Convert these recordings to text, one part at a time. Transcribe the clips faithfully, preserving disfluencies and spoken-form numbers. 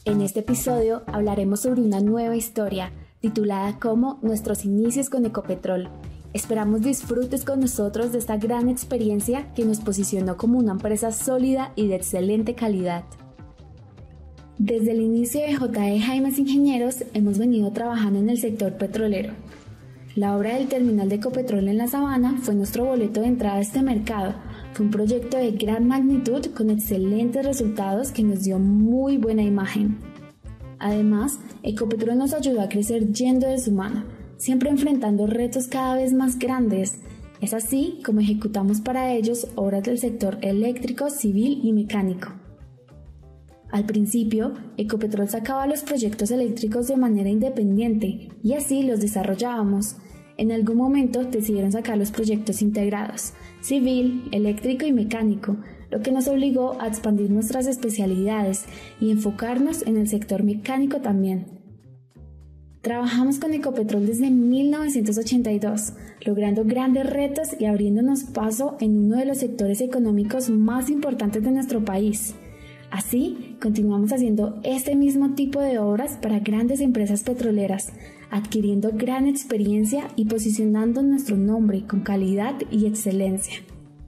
En este episodio hablaremos sobre una nueva historia titulada como Nuestros inicios con Ecopetrol. Esperamos disfrutes con nosotros de esta gran experiencia que nos posicionó como una empresa sólida y de excelente calidad. Desde el inicio de J E Jaimes Ingenieros hemos venido trabajando en el sector petrolero. La obra del terminal de Ecopetrol en La Sabana fue nuestro boleto de entrada a este mercado. Fue un proyecto de gran magnitud con excelentes resultados que nos dio muy buena imagen. Además, Ecopetrol nos ayudó a crecer yendo de su mano, siempre enfrentando retos cada vez más grandes. Es así como ejecutamos para ellos obras del sector eléctrico, civil y mecánico. Al principio, Ecopetrol sacaba los proyectos eléctricos de manera independiente y así los desarrollábamos. En algún momento decidieron sacar los proyectos integrados, civil, eléctrico y mecánico, lo que nos obligó a expandir nuestras especialidades y enfocarnos en el sector mecánico también. Trabajamos con Ecopetrol desde mil novecientos ochenta y dos, logrando grandes retos y abriéndonos paso en uno de los sectores económicos más importantes de nuestro país. Así, continuamos haciendo este mismo tipo de obras para grandes empresas petroleras, adquiriendo gran experiencia y posicionando nuestro nombre con calidad y excelencia.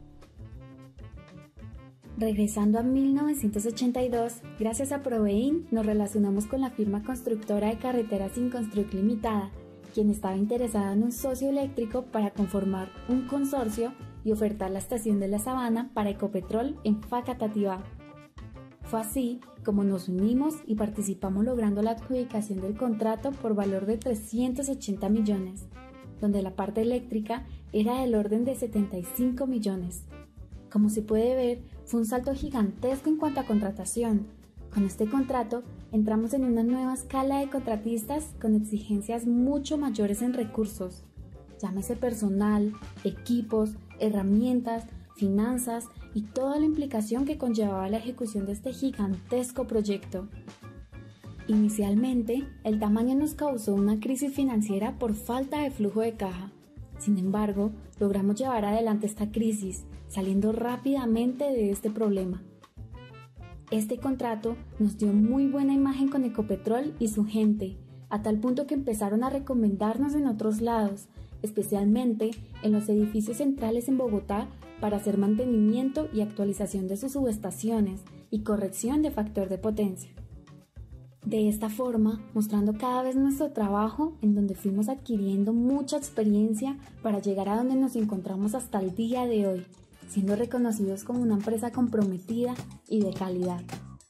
Regresando a mil novecientos ochenta y dos, gracias a Provein nos relacionamos con la firma constructora de carreteras Inconstruct Limitada, quien estaba interesada en un socio eléctrico para conformar un consorcio y ofertar la estación de La Sabana para Ecopetrol en Facatativá. Fue así como nos unimos y participamos logrando la adjudicación del contrato por valor de trescientos ochenta millones, donde la parte eléctrica era del orden de setenta y cinco millones. Como se puede ver, fue un salto gigantesco en cuanto a contratación. Con este contrato entramos en una nueva escala de contratistas con exigencias mucho mayores en recursos. Llámese personal, equipos, herramientas, finanzas y toda la implicación que conllevaba la ejecución de este gigantesco proyecto. Inicialmente, el tamaño nos causó una crisis financiera por falta de flujo de caja. Sin embargo, logramos llevar adelante esta crisis, saliendo rápidamente de este problema. Este contrato nos dio muy buena imagen con Ecopetrol y su gente, a tal punto que empezaron a recomendarnos en otros lados, especialmente en los edificios centrales en Bogotá, para hacer mantenimiento y actualización de sus subestaciones y corrección de factor de potencia. De esta forma, mostrando cada vez nuestro trabajo, en donde fuimos adquiriendo mucha experiencia para llegar a donde nos encontramos hasta el día de hoy, siendo reconocidos como una empresa comprometida y de calidad.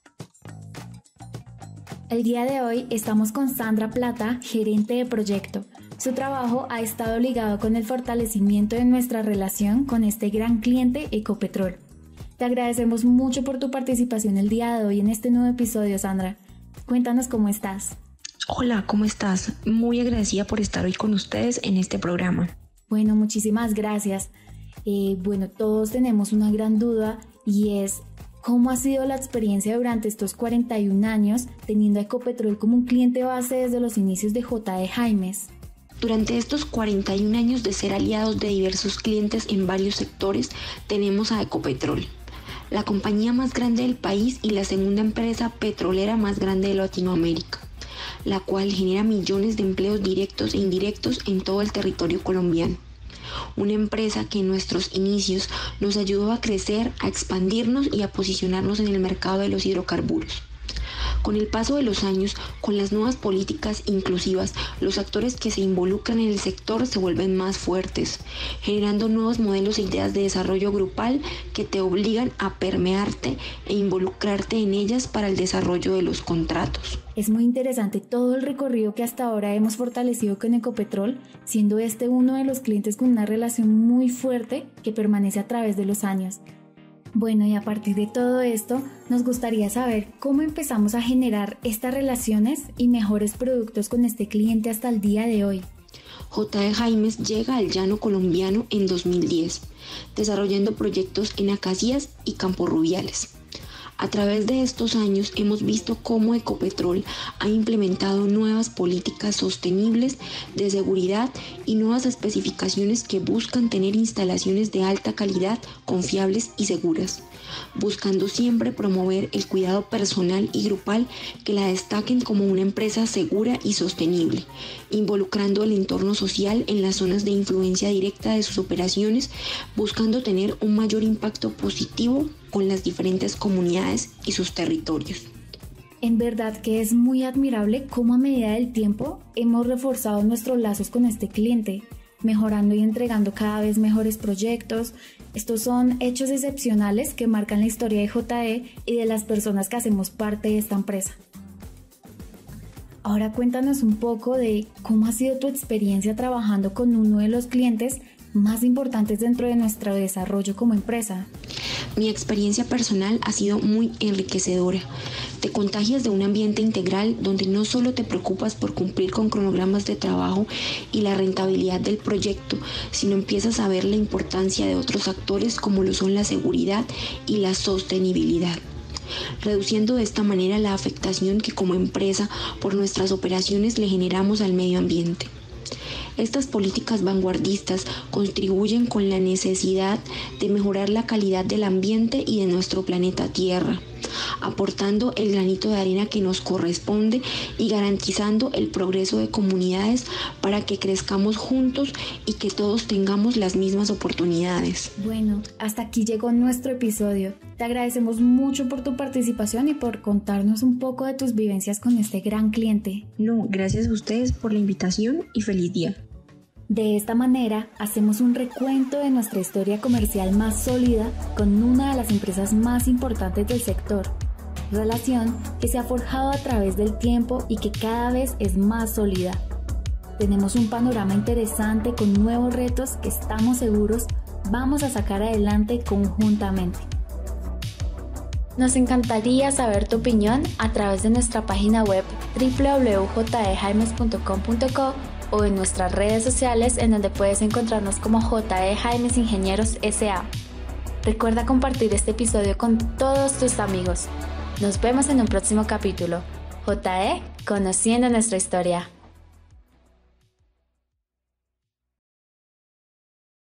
El día de hoy estamos con Sandra Plata, gerente de proyecto. Su trabajo ha estado ligado con el fortalecimiento de nuestra relación con este gran cliente Ecopetrol. Te agradecemos mucho por tu participación el día de hoy en este nuevo episodio, Sandra. Cuéntanos cómo estás. Hola, ¿cómo estás? Muy agradecida por estar hoy con ustedes en este programa. Bueno, muchísimas gracias. Eh, bueno, todos tenemos una gran duda y es ¿cómo ha sido la experiencia durante estos cuarenta y un años teniendo a Ecopetrol como un cliente base desde los inicios de J E Jaimes? Durante estos cuarenta y un años de ser aliados de diversos clientes en varios sectores, tenemos a Ecopetrol, la compañía más grande del país y la segunda empresa petrolera más grande de Latinoamérica, la cual genera millones de empleos directos e indirectos en todo el territorio colombiano. Una empresa que en nuestros inicios nos ayudó a crecer, a expandirnos y a posicionarnos en el mercado de los hidrocarburos. Con el paso de los años, con las nuevas políticas inclusivas, los actores que se involucran en el sector se vuelven más fuertes, generando nuevos modelos e ideas de desarrollo grupal que te obligan a permearte e involucrarte en ellas para el desarrollo de los contratos. Es muy interesante todo el recorrido que hasta ahora hemos fortalecido con Ecopetrol, siendo este uno de los clientes con una relación muy fuerte que permanece a través de los años. Bueno, y a partir de todo esto, nos gustaría saber cómo empezamos a generar estas relaciones y mejores productos con este cliente hasta el día de hoy. J E Jaimes llega al llano colombiano en dos mil diez, desarrollando proyectos en Acacias y Campos Rubiales. A través de estos años hemos visto cómo Ecopetrol ha implementado nuevas políticas sostenibles de seguridad y nuevas especificaciones que buscan tener instalaciones de alta calidad, confiables y seguras, buscando siempre promover el cuidado personal y grupal que la destaquen como una empresa segura y sostenible, involucrando el entorno social en las zonas de influencia directa de sus operaciones, buscando tener un mayor impacto positivo con las diferentes comunidades y sus territorios. En verdad que es muy admirable cómo a medida del tiempo hemos reforzado nuestros lazos con este cliente, mejorando y entregando cada vez mejores proyectos. Estos son hechos excepcionales que marcan la historia de J E y de las personas que hacemos parte de esta empresa. Ahora cuéntanos un poco de cómo ha sido tu experiencia trabajando con uno de los clientes más importantes dentro de nuestro desarrollo como empresa. Mi experiencia personal ha sido muy enriquecedora. Te contagias de un ambiente integral donde no solo te preocupas por cumplir con cronogramas de trabajo y la rentabilidad del proyecto, sino empiezas a ver la importancia de otros actores como lo son la seguridad y la sostenibilidad, reduciendo de esta manera la afectación que como empresa por nuestras operaciones le generamos al medio ambiente. Estas políticas vanguardistas contribuyen con la necesidad de mejorar la calidad del ambiente y de nuestro planeta Tierra, aportando el granito de arena que nos corresponde y garantizando el progreso de comunidades para que crezcamos juntos y que todos tengamos las mismas oportunidades. Bueno, hasta aquí llegó nuestro episodio. Te agradecemos mucho por tu participación y por contarnos un poco de tus vivencias con este gran cliente. No, gracias a ustedes por la invitación y feliz día. De esta manera, hacemos un recuento de nuestra historia comercial más sólida con una de las empresas más importantes del sector, relación que se ha forjado a través del tiempo y que cada vez es más sólida. Tenemos un panorama interesante con nuevos retos que estamos seguros vamos a sacar adelante conjuntamente. Nos encantaría saber tu opinión a través de nuestra página web doble u doble u doble u punto j e jaimes punto com punto co o en nuestras redes sociales en donde puedes encontrarnos como J E Jaimes Ingenieros S A Recuerda compartir este episodio con todos tus amigos. Nos vemos en un próximo capítulo. J E, conociendo nuestra historia.